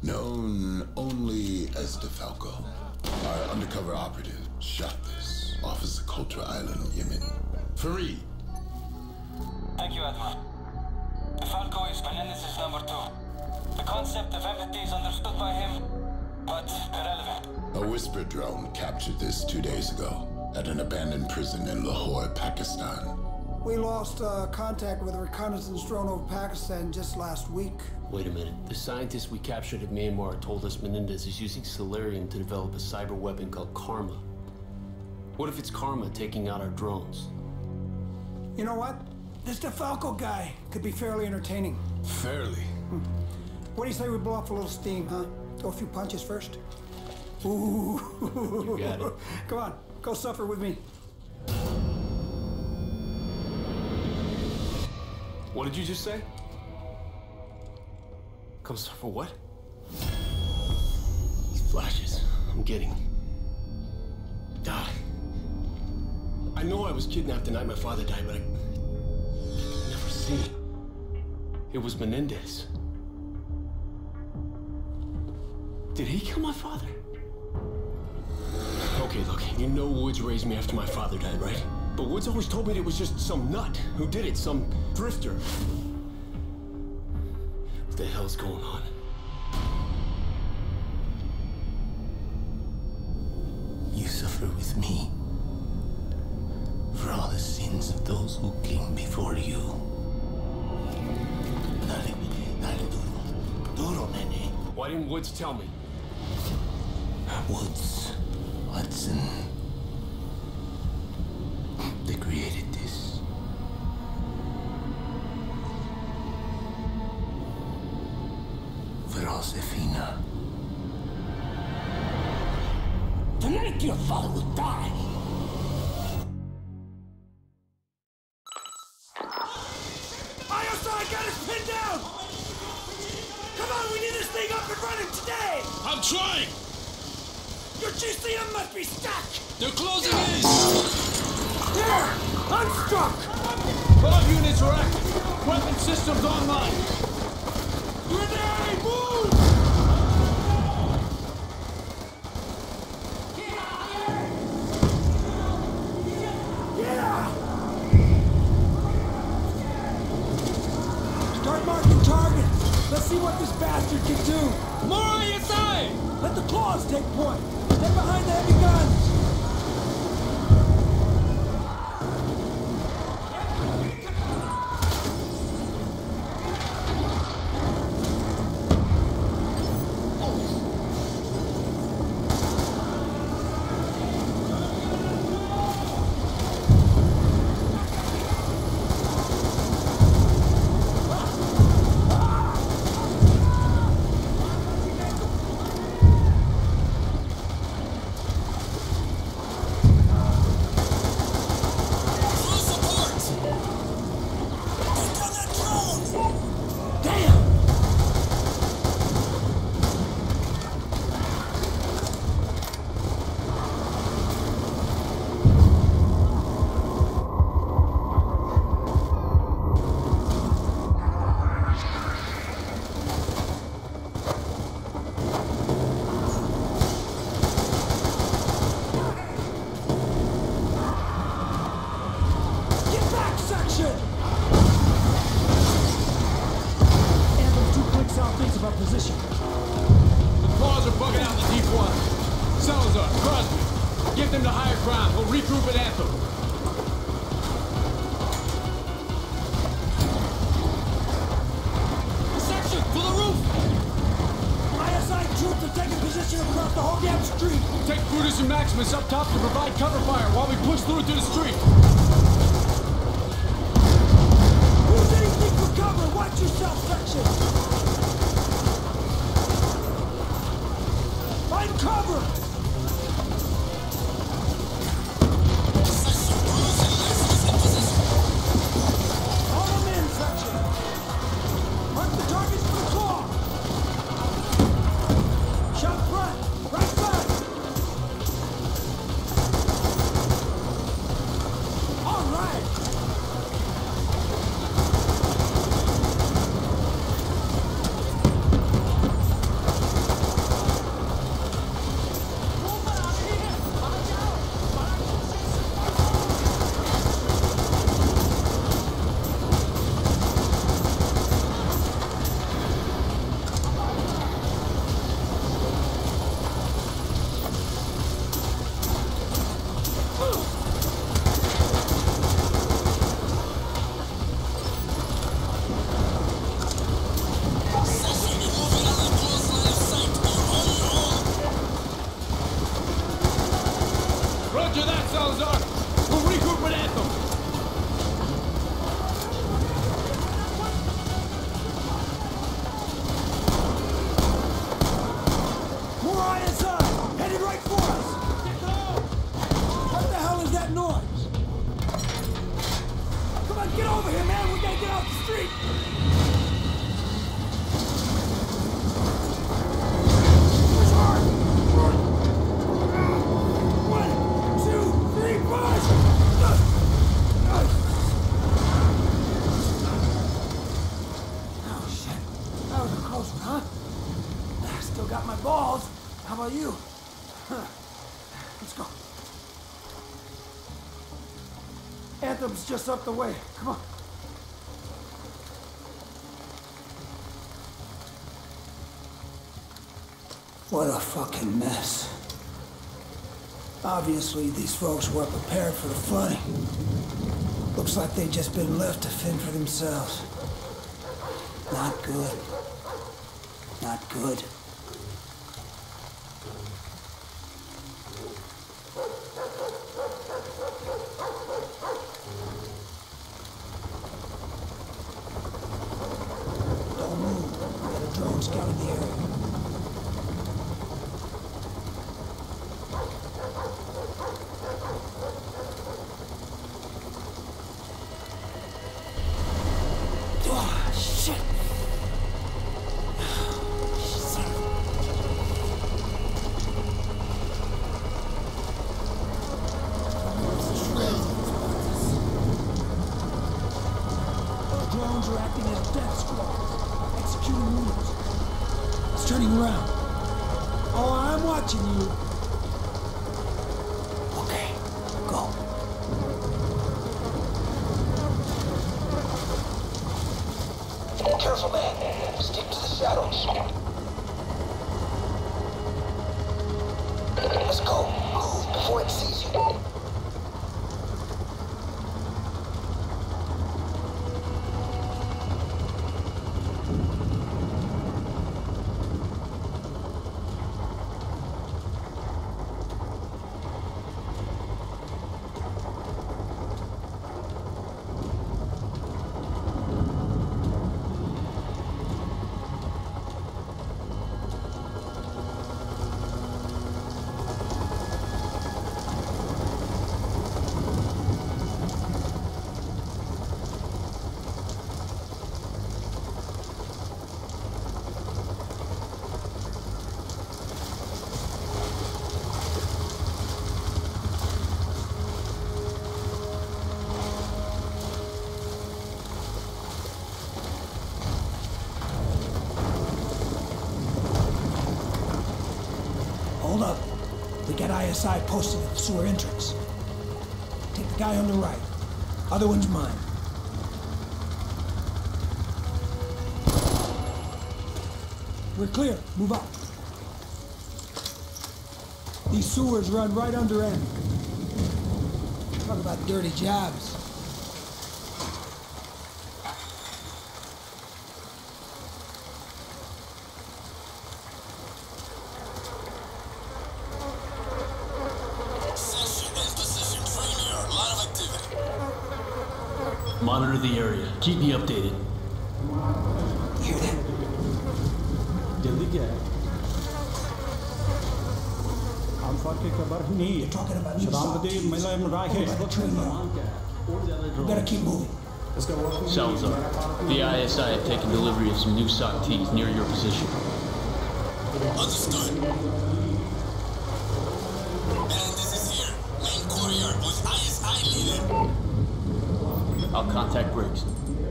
Known only as DeFalco. Our undercover operative shot this off of Socotra Island, Yemen. Fareed. Thank you, Admiral. DeFalco is Menendez's number 2. The concept of empathy is understood by him, but irrelevant. A whisper drone captured this 2 days ago at an abandoned prison in Lahore, Pakistan. We lost contact with a reconnaissance drone over Pakistan just last week. Wait a minute. The scientists we captured at Myanmar told us Menendez is using Solarium to develop a cyber weapon called Karma. What if it's Karma taking out our drones? You know what? This DeFalco guy could be fairly entertaining. Fairly? What do you say we blow off a little steam, huh? Throw a few punches first? Ooh. You got it. Come on, go suffer with me. What did you just say? Come suffer what? These flashes, I'm getting. Ah. I know I was kidnapped the night my father died, but I've never seen it. It was Menendez. Did he kill my father? Okay, look, you know Woods raised me after my father died, right? But Woods always told me it was just some nut who did it, some drifter. What the hell's going on? You suffer with me for all the sins of those who came before you. Dale, duro. Duro, nene. Why didn't Woods tell me? Woods, Hudson. They created this. For Josefina. Tonight your father will die. ISI got us pinned down! Come on, we need this thing up and running today! I'm trying! Your GCM must be stuck! They're closing in! There! Unstuck! All units are active. Weapon systems online. Grenade! Move! Yeah! Start marking targets. Let's see what this bastard can do. More ISI! Let the claws take point. Stay behind the heavy guns. Up top to provide cover fire while we push through to the street. Use anything for cover. Watch yourself, section. Find cover. All them in, section. Mark the targets for the claw. Shot front. Right back. Get over here, man! We gotta get off the street! Push hard! 1, 2, 3, push! Oh, shit. That was a close one, huh? Still got my balls. How about you? Let's go. Anthem's just up the way. Come on. What a fucking mess. Obviously, these folks weren't prepared for the flooding. Looks like they've just been left to fend for themselves. Not good. Not good. Scouting the area. Oh, shit. Son of Those drones are acting as death squads, executing units. Turning around. Oh, I'm watching you. Okay, go. Careful, man. Stick to the shadows. Let's go. Move before it sees you. Hold up. We got ISI posted at the sewer entrance. Take the guy on the right. Other one's mine. We're clear. Move up. These sewers run right under end. Talk about dirty jobs. Monitor the area. Keep me updated. Hear that? जल्दी क्या है? हम फर्क की खबर नहीं है. Talking about new शराबती महिला Rakesh. Better keep moving. Salazar, the ISI have taken delivery of some new SOC Ts near your position. Understood. Menendez is here. Main courier with ISI leader. I'll contact Briggs.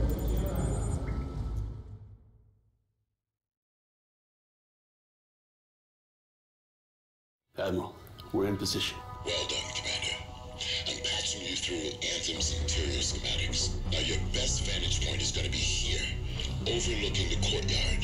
Admiral, we're in position. Well done, Commander. I'm patching you through Anthem's interior schematics. Now your best vantage point is going to be here, overlooking the courtyard.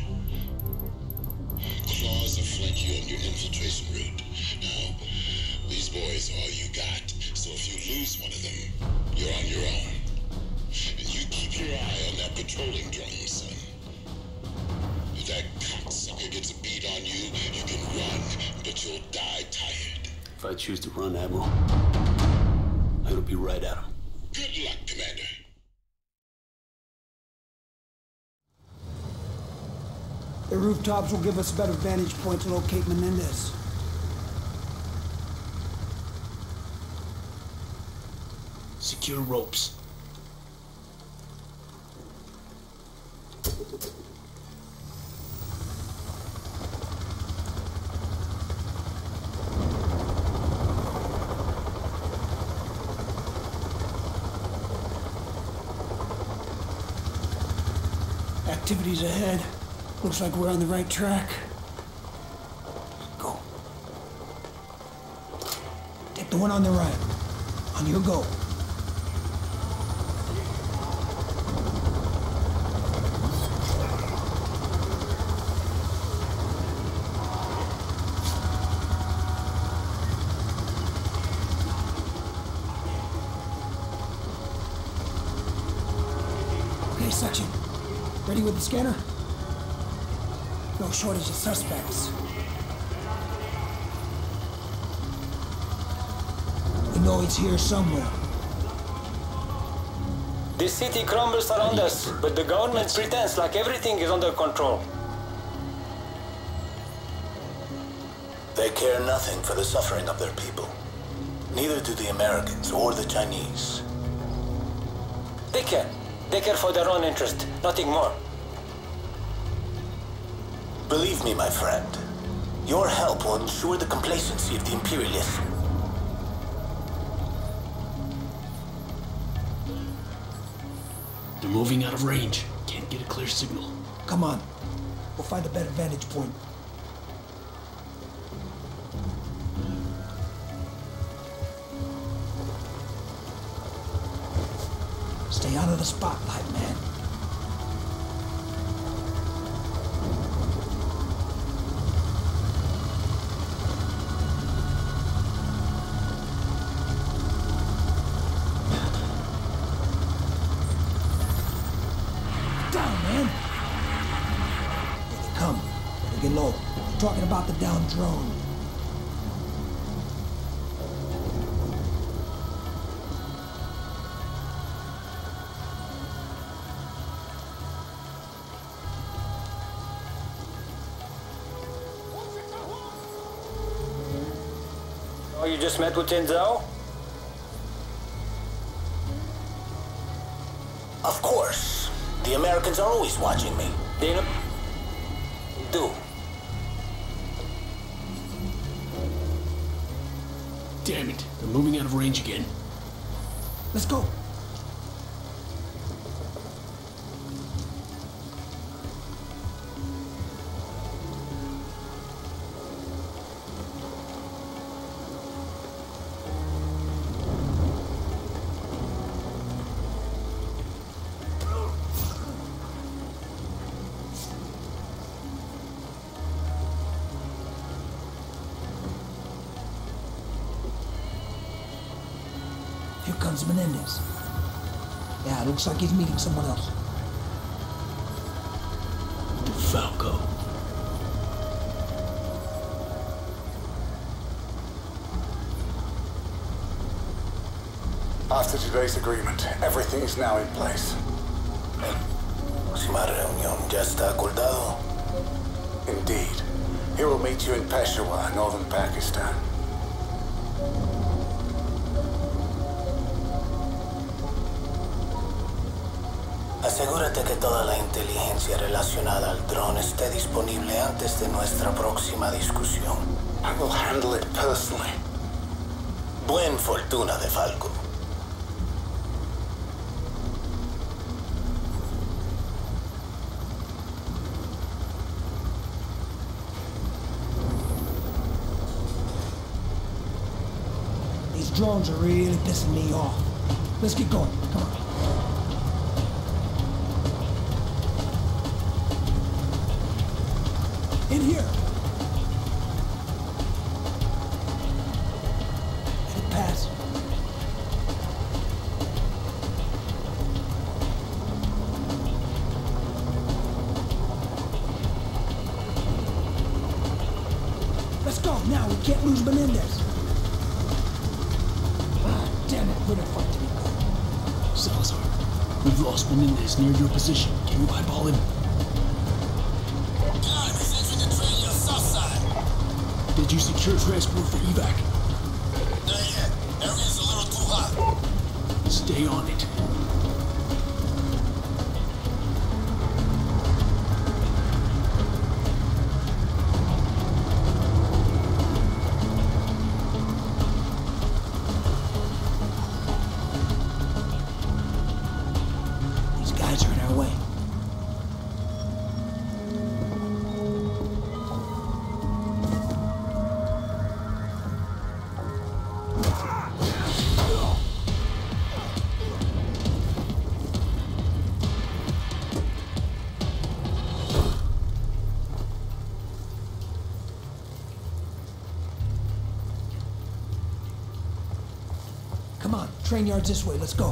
Claws will flank you on your infiltration route. Now, these boys are all you got, so if you lose one of them, you're on your own. And you keep your eye on that patrolling drone, son. If that cocksucker gets a beat on you, you can run, but you'll die tired. If I choose to run, Admiral, it'll be right at him. Good luck, Commander. The rooftops will give us a better vantage point to locate Menendez. Secure ropes. Activities ahead. Looks like we're on the right track. Go. Take the one on the right. On your go. Okay, section. Ready with the scanner? No shortage of suspects. We know it's here somewhere. This city crumbles around us, but the government pretends like everything is under control. They care nothing for the suffering of their people. Neither do the Americans or the Chinese. They care. They care for their own interest, nothing more. Believe me, my friend, your help will ensure the complacency of the imperialists. They're moving out of range. Can't get a clear signal. Come on. We'll find a better vantage point. Stay out of the spotlight, man. Down, man. Here they come. Better get low. They're talking about the down drone. Oh, you just met with Zhao? Of course. The Americans are always watching me. They know... do. Damn it. They're moving out of range again. Let's go. Here comes Menendez. Yeah, it looks like he's meeting someone else. Falco. After today's agreement, everything is now in place. Próxima reunión ya está acordado. Indeed. He will meet you in Peshawar, northern Pakistan. Asegúrate que toda la inteligencia relacionada al dron esté disponible antes de nuestra próxima discusión. I will handle it personally. Buen fortuna de Falco. These drones are really pissing me off. Let's get going. Come on. In here. Let it pass. Let's go now. We can't lose Menendez. Ah, damn it. We're gonna fight to be good. Salazar, we've lost Menendez near your position. Can you eyeball him? Did you secure transport for evac? Not yet. Area's a little too hot. Stay on it. These guys are in our way. Train yard's this way, let's go.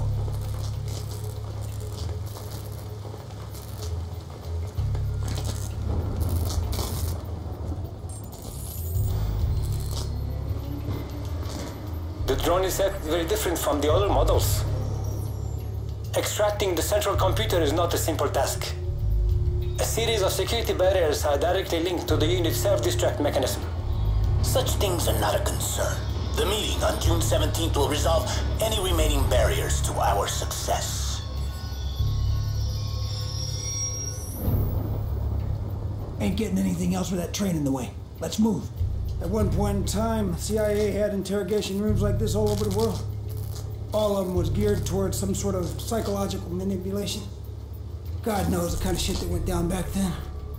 The drone is very different from the other models. Extracting the central computer is not a simple task. A series of security barriers are directly linked to the unit's self-destruct mechanism. Such things are not a concern. The meeting on June 17th will resolve any remaining barriers to our success. Ain't getting anything else with that train in the way. Let's move. At one point in time, the CIA had interrogation rooms like this all over the world. All of them was geared towards some sort of psychological manipulation. God knows the kind of shit that went down back then.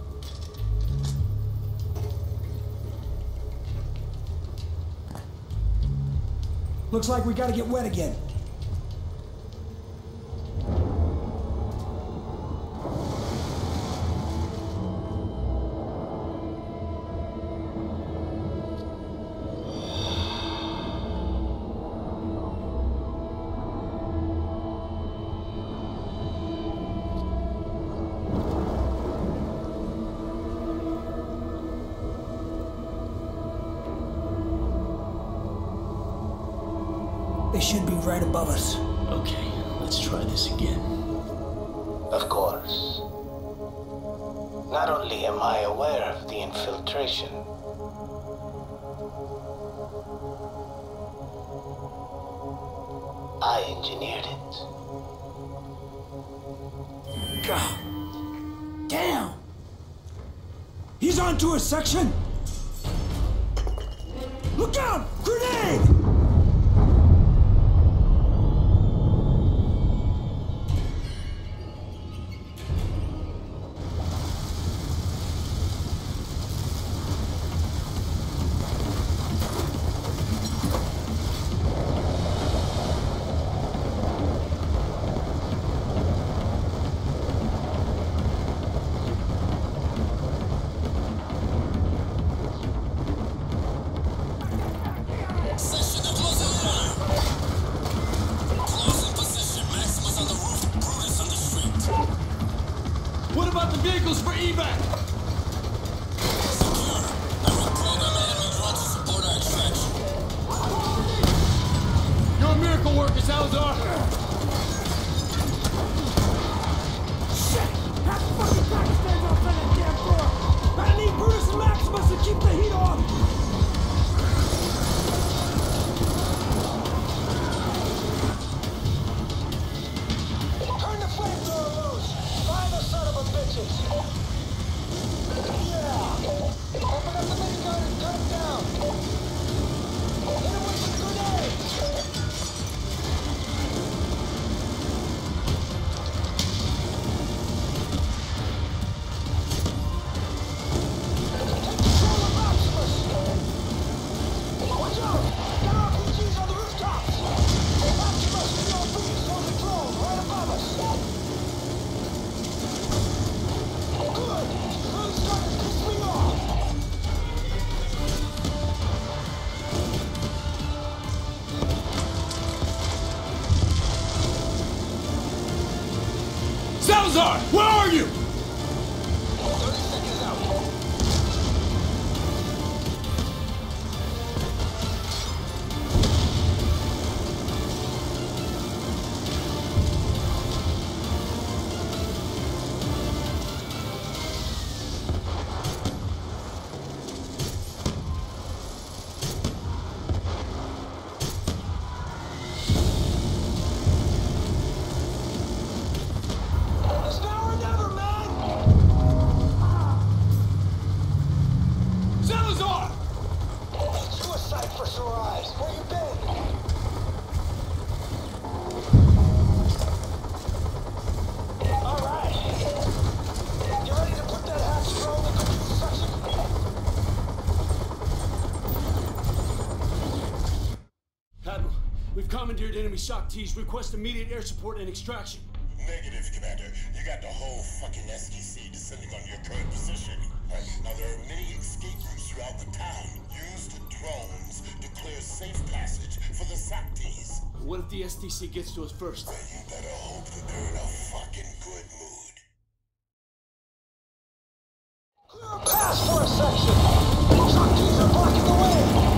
Looks like we gotta get wet again. They should be right above us. Okay, let's try this again. Of course. Not only am I aware of the infiltration, I engineered it. God damn! He's onto a section! Look out! Grenade! What about the vehicles for evac? Secure. I will program an enemy drone to support our extraction. You're a miracle worker, Salazar. Shit! Half the fucking Pakistan's outside that damn door! I need Brutus and Maximus to keep the heat on! Turn the flamethrower loose! Find the son of a bitches! Yeah! Open up the minigun and cut him down! Hit him with some grenades! Take control of Maximus! Watch out! Got RPGs on the rooftops! Maximus, we are focused on the drone right above us! Good! Really starting to swing off! Salazar, where are you? 30 seconds out. It's now or never, man! Salazar! Suicide for sore eyes. Where you been? All right. You ready to put that hatch drone in the control section? Admiral, we've commandeered enemy shock T's. Request immediate air support and extraction. Negative, Commander. You got the whole fucking SDC descending on your current position. Now, there are many escape routes throughout the town. Use the drones to clear safe passage for the SACTs. What if the the STC gets to us first. Then you better hope that they're in a fucking good mood. Clear a pass for a section! Junkies are blocking the way!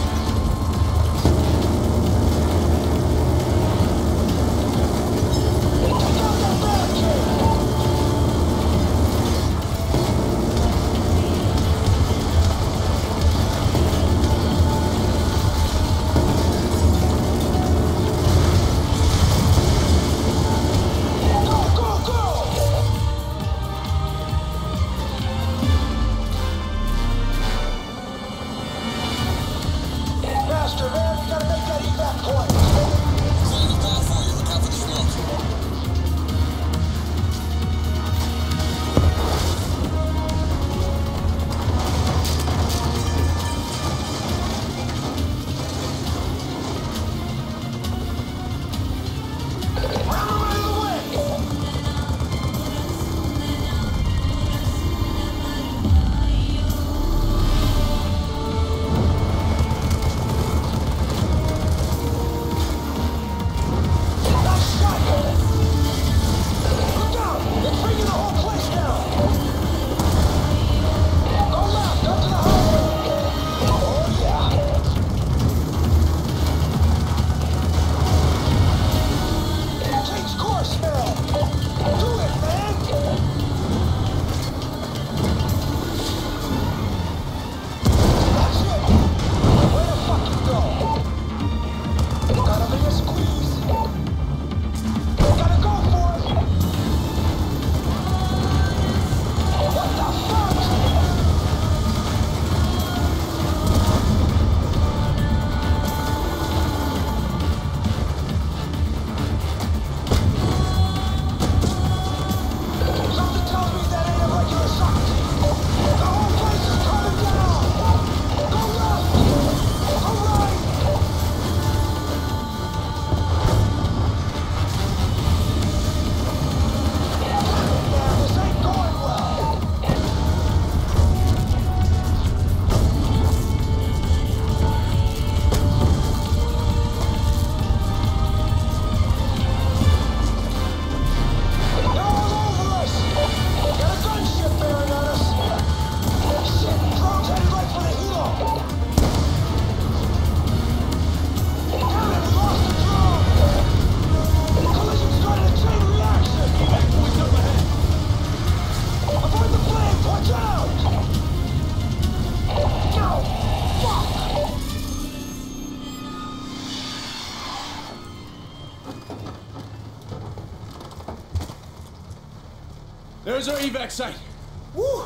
There's our evac site. Woo!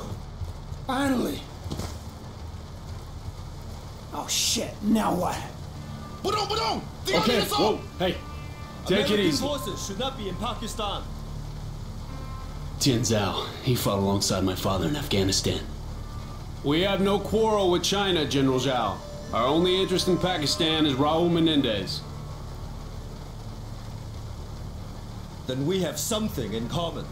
Finally. Oh shit, now what? Okay, whoa, hey. Take it easy. Forces should not be in Pakistan. Tian Zhao, he fought alongside my father in Afghanistan. We have no quarrel with China, General Zhao. Our only interest in Pakistan is Raul Menendez. Then we have something in common.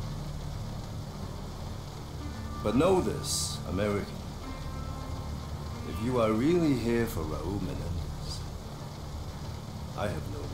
But know this, American. If you are really here for Raul Menendez, I have no